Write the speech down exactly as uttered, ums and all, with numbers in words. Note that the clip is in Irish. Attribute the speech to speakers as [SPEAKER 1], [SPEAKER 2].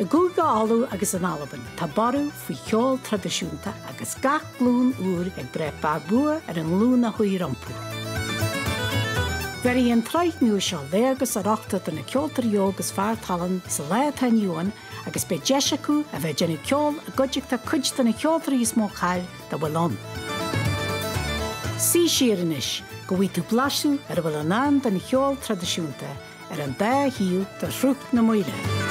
[SPEAKER 1] A gúga áú agus an Alban, tá barú faoi cheol tradiisiúnta agus gach glún úr ag bre barbua ar an lúna chuí rampú. Verí an traithniú seo léargus arachta don na ceoltar jógus feartalan sa leathainniuan agus be deisiacu a bheith genna ceol a goideachta cuid na ceoltarí is mó chail do bhfuilón. Sí siaranis go bhí tú blaisiú ar bhfuil an an den na cheol tradiisiúnta ar an dá hiú do srucht na muire.